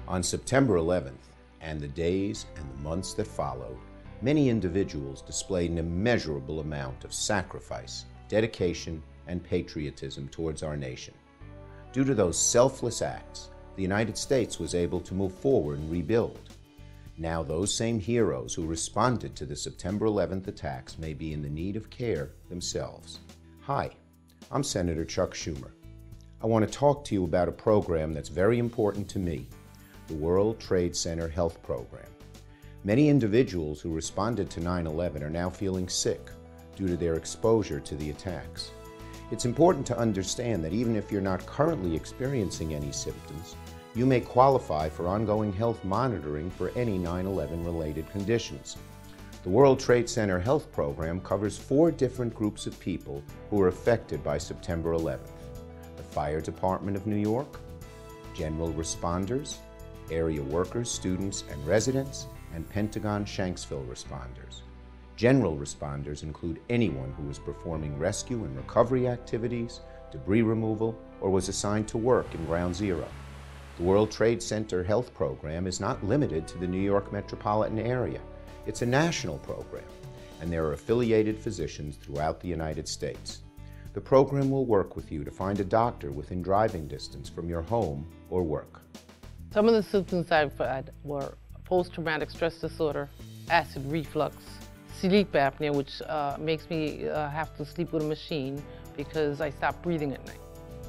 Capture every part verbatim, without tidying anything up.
On September eleventh, and the days and the months that followed, many individuals displayed an immeasurable amount of sacrifice, dedication, and patriotism towards our nation. Due to those selfless acts, the United States was able to move forward and rebuild. Now those same heroes who responded to the September eleventh attacks may be in the need of care themselves. Hi, I'm Senator Chuck Schumer. I want to talk to you about a program that's very important to me, the World Trade Center Health Program. Many individuals who responded to nine eleven are now feeling sick due to their exposure to the attacks. It's important to understand that even if you're not currently experiencing any symptoms, you may qualify for ongoing health monitoring for any nine eleven related conditions. The World Trade Center Health Program covers four different groups of people who were affected by September eleventh. The Fire Department of New York, general responders, area workers, students, and residents, and Pentagon Shanksville responders. General responders include anyone who was performing rescue and recovery activities, debris removal, or was assigned to work in Ground Zero. The World Trade Center Health Program is not limited to the New York metropolitan area. It's a national program, and there are affiliated physicians throughout the United States. The program will work with you to find a doctor within driving distance from your home or work. Some of the symptoms I've had were post-traumatic stress disorder, acid reflux, sleep apnea, which uh, makes me uh, have to sleep with a machine because I stop breathing at night.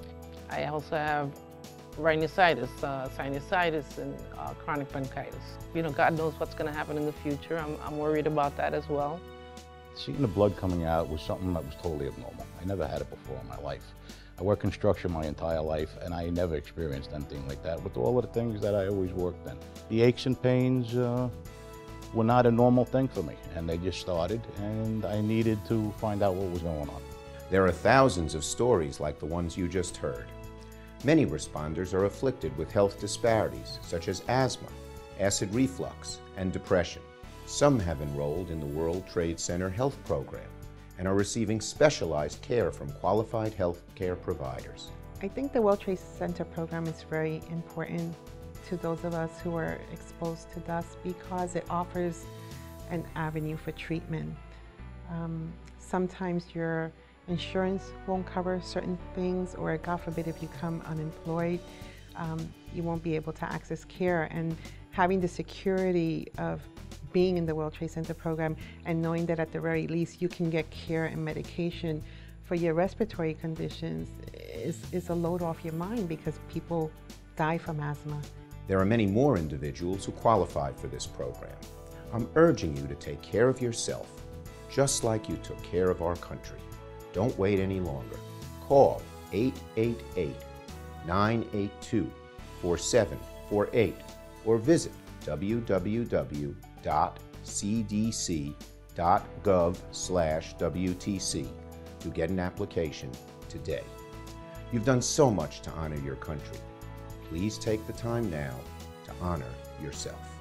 I also have rhinitis, uh, sinusitis, and uh, chronic bronchitis. You know, God knows what's going to happen in the future. I'm, I'm worried about that as well. Seeing the blood coming out was something that was totally abnormal. I never had it before in my life. I worked construction my entire life, and I never experienced anything like that with all of the things that I always worked in. The aches and pains uh, were not a normal thing for me, and they just started, and I needed to find out what was going on. There are thousands of stories like the ones you just heard. Many responders are afflicted with health disparities, such as asthma, acid reflux, and depression. Some have enrolled in the World Trade Center Health Program and are receiving specialized care from qualified health care providers. I think the World Trade Center program is very important to those of us who are exposed to dust because it offers an avenue for treatment. Um, sometimes your insurance won't cover certain things, or God forbid if you come unemployed, um, you won't be able to access care. And having the security of being in the World Trade Center program and knowing that at the very least you can get care and medication for your respiratory conditions is, is a load off your mind, because people die from asthma. There are many more individuals who qualify for this program. I'm urging you to take care of yourself, just like you took care of our country. Don't wait any longer. Call eight eight eight, nine eight two, four seven four eight or visit w w w dot c d c dot gov slash w t c to get an application today. You've done so much to honor your country. Please take the time now to honor yourself.